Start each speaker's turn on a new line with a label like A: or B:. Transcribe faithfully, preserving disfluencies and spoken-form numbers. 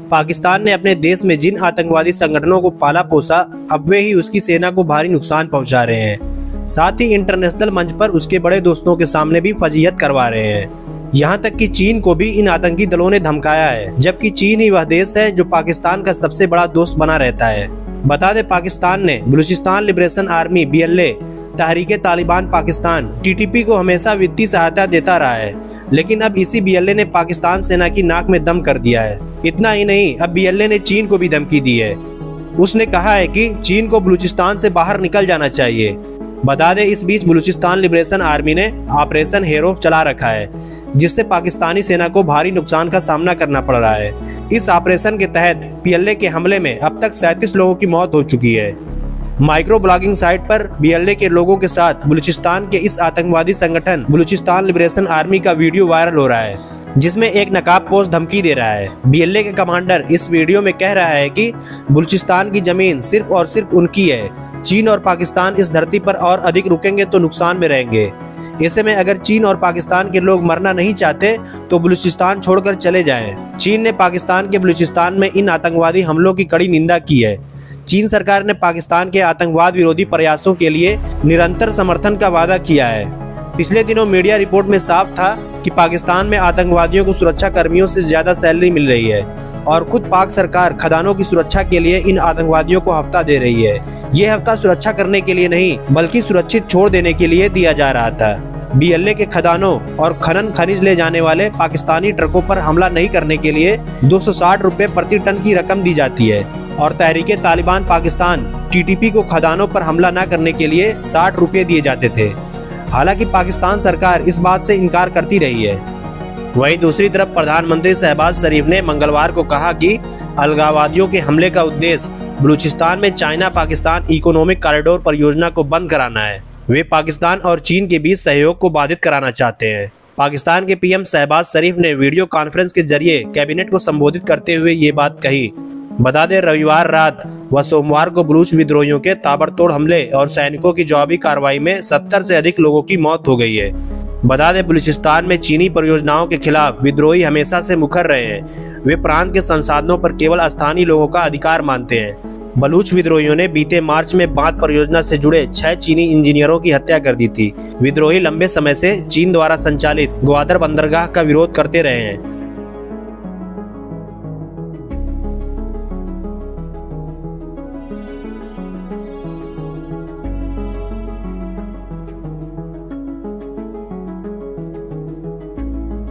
A: पाकिस्तान ने अपने देश में जिन आतंकवादी संगठनों को पाला पोसा, अब वे ही उसकी सेना को भारी नुकसान पहुंचा रहे हैं। साथ ही इंटरनेशनल मंच पर उसके बड़े दोस्तों के सामने भी फजीहत करवा रहे हैं। यहाँ तक कि चीन को भी इन आतंकी दलों ने धमकाया है, जबकि चीन ही वह देश है जो पाकिस्तान का सबसे बड़ा दोस्त बना रहता है। बता दें, पाकिस्तान ने Balochistan liberation army B L A, Tehreek-e Taliban Pakistan T T P को हमेशा वित्तीय सहायता देता रहा है, लेकिन अब इसी बी एल ए ने पाकिस्तान सेना की नाक में दम कर दिया है। इतना ही नहीं, अब बी एल ए ने चीन को भी धमकी दी है। उसने कहा है कि चीन को बलूचिस्तान से बाहर निकल जाना चाहिए। बता दें, इस बीच बलूचिस्तान लिबरेशन आर्मी ने ऑपरेशन हेरोफ चला रखा है, जिससे पाकिस्तानी सेना को भारी नुकसान का सामना करना पड़ रहा है। इस ऑपरेशन के तहत बी एल ए के हमले में अब तक सैंतीस लोगों की मौत हो चुकी है। माइक्रो ब्लॉगिंग साइट पर बी एल ए के लोगों के साथ बलूचिस्तान के इस आतंकवादी संगठन बलूचिस्तान लिबरेशन आर्मी का वीडियो वायरल हो रहा है, जिसमें एक नकाबपोश धमकी दे रहा है। बी एल ए के कमांडर इस वीडियो में कह रहा है कि बलूचिस्तान की जमीन सिर्फ और सिर्फ उनकी है। चीन और पाकिस्तान इस धरती पर और अधिक रुकेंगे तो नुकसान में रहेंगे। ऐसे में अगर चीन और पाकिस्तान के लोग मरना नहीं चाहते तो बलूचिस्तान छोड़कर चले जाएं। चीन ने पाकिस्तान के बलूचिस्तान में इन आतंकवादी हमलों की कड़ी निंदा की है। चीन सरकार ने पाकिस्तान के आतंकवाद विरोधी प्रयासों के लिए निरंतर समर्थन का वादा किया है। पिछले दिनों मीडिया रिपोर्ट में साफ था कि पाकिस्तान में आतंकवादियों को सुरक्षा कर्मियों से ज्यादा सैलरी मिल रही है और खुद पाक सरकार खदानों की सुरक्षा के लिए इन आतंकवादियों को हफ्ता दे रही है। ये हफ्ता सुरक्षा करने के लिए नहीं, बल्कि सुरक्षित छोड़ देने के लिए दिया जा रहा था। बी एल ए के खदानों और खनन खनिज ले जाने वाले पाकिस्तानी ट्रकों पर हमला नहीं करने के लिए दो सौ साठ रुपए प्रति टन की रकम दी जाती है और Tehrik-e Taliban Pakistan T T P को खदानों पर हमला न करने के लिए साठ रुपए दिए जाते थे। हालांकि पाकिस्तान सरकार इस बात से इनकार करती रही है। वहीं दूसरी तरफ प्रधानमंत्री शहबाज शरीफ ने मंगलवार को कहा कि अलगाववादियों के हमले का उद्देश्य बलूचिस्तान में चाइना पाकिस्तान इकोनॉमिक कॉरिडोर परियोजना को बंद कराना है। वे पाकिस्तान और चीन के बीच सहयोग को बाधित कराना चाहते हैं। पाकिस्तान के पी एम शहबाज शरीफ ने वीडियो कॉन्फ्रेंस के जरिए कैबिनेट को संबोधित करते हुए ये बात कही। बता दें, रविवार रात व सोमवार को बलूच विद्रोहियों के ताबड़तोड़ हमले और सैनिकों की जवाबी कार्रवाई में सत्तर से अधिक लोगों की मौत हो गई है। बता दें, बलूचिस्तान में चीनी परियोजनाओं के खिलाफ विद्रोही हमेशा से मुखर रहे हैं। वे प्रांत के संसाधनों पर केवल स्थानीय लोगों का अधिकार मानते हैं। बलूच विद्रोहियों ने बीते मार्च में बांध परियोजना से जुड़े छह चीनी इंजीनियरों की हत्या कर दी थी। विद्रोही लंबे समय से चीन द्वारा संचालित ग्वादर बंदरगाह का विरोध करते रहे हैं।